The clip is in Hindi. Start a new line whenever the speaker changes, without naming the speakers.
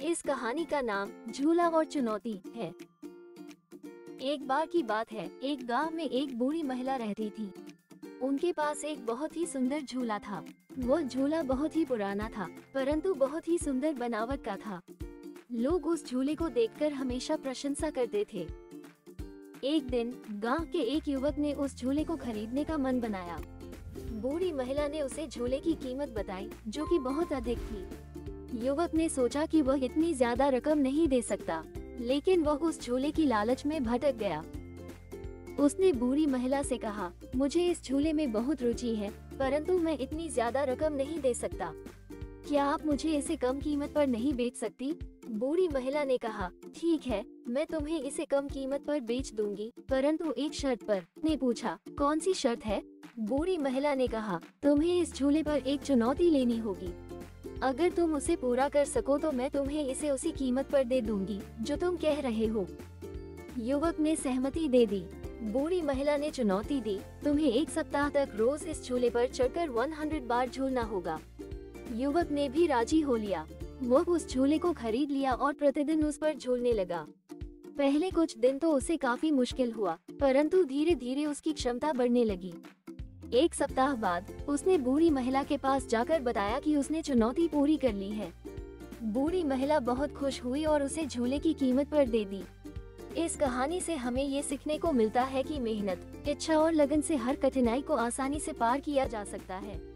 इस कहानी का नाम झूला और चुनौती है। एक बार की बात है, एक गांव में एक बूढ़ी महिला रहती थी। उनके पास एक बहुत ही सुंदर झूला था। वो झूला बहुत ही पुराना था, परंतु बहुत ही सुंदर बनावट का था। लोग उस झूले को देखकर हमेशा प्रशंसा करते थे। एक दिन गांव के एक युवक ने उस झूले को खरीदने का मन बनाया। बूढ़ी महिला ने उसे झूले की कीमत बताई, जो कि बहुत अधिक थी। युवक ने सोचा कि वह इतनी ज्यादा रकम नहीं दे सकता, लेकिन वह उस झूले की लालच में भटक गया। उसने बूढ़ी महिला से कहा, मुझे इस झूले में बहुत रुचि है, परंतु मैं इतनी ज्यादा रकम नहीं दे सकता। क्या आप मुझे इसे कम कीमत पर नहीं बेच सकती? बूढ़ी महिला ने कहा, ठीक है, मैं तुम्हें इसे कम कीमत पर बेच दूंगी, परंतु एक शर्त पर। ने पूछा, कौन सी शर्त है? बूढ़ी महिला ने कहा, तुम्हें इस झूले पर एक चुनौती लेनी होगी। अगर तुम उसे पूरा कर सको तो मैं तुम्हें इसे उसी कीमत पर दे दूंगी जो तुम कह रहे हो। युवक ने सहमति दे दी। बूढ़ी महिला ने चुनौती दी, तुम्हें एक सप्ताह तक रोज इस झूले पर चढ़कर 100 बार झूलना होगा। युवक ने भी राजी हो लिया। वो उस झूले को खरीद लिया और प्रतिदिन उस पर झूलने लगा। पहले कुछ दिन तो उसे काफी मुश्किल हुआ, परंतु धीरे धीरे उसकी क्षमता बढ़ने लगी। एक सप्ताह बाद उसने बूढ़ी महिला के पास जाकर बताया कि उसने चुनौती पूरी कर ली है। बूढ़ी महिला बहुत खुश हुई और उसे झूले की कीमत पर दे दी। इस कहानी से हमें ये सीखने को मिलता है कि मेहनत, इच्छा और लगन से हर कठिनाई को आसानी से पार किया जा सकता है।